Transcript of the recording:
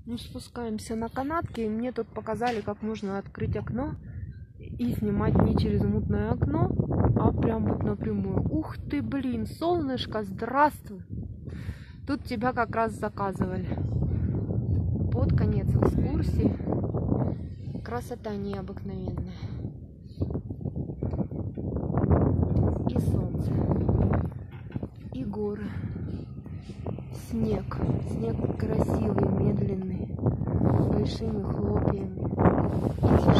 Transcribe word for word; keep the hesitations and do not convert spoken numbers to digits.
Мы спускаемся на канатке, и мне тут показали, как можно открыть окно и снимать не через мутное окно, а прям вот напрямую. Ух ты, блин, солнышко, здравствуй! Тут тебя как раз заказывали. Под конец экскурсии. Красота необыкновенная. И солнце, и горы. Снег. Снег красивый, медленный, большими хлопьями. И